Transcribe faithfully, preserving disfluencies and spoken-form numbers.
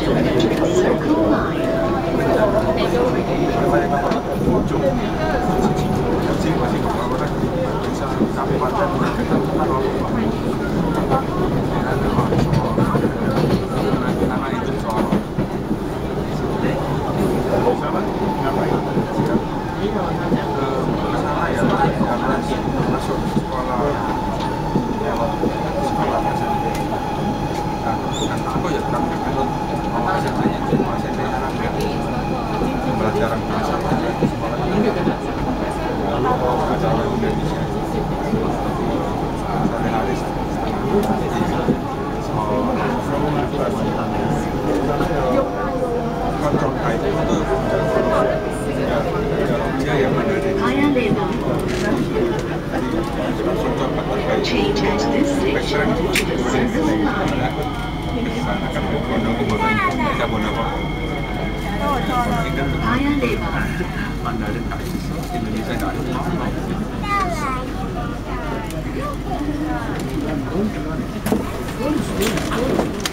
Circle Line. Pelajaran bahasa sekolah lalu ada Indonesia sampai hari kontrol kait itu dia yang mana Change at this station to Circle Line. Paya Lebar. Mandarin Indonesia nggak ada.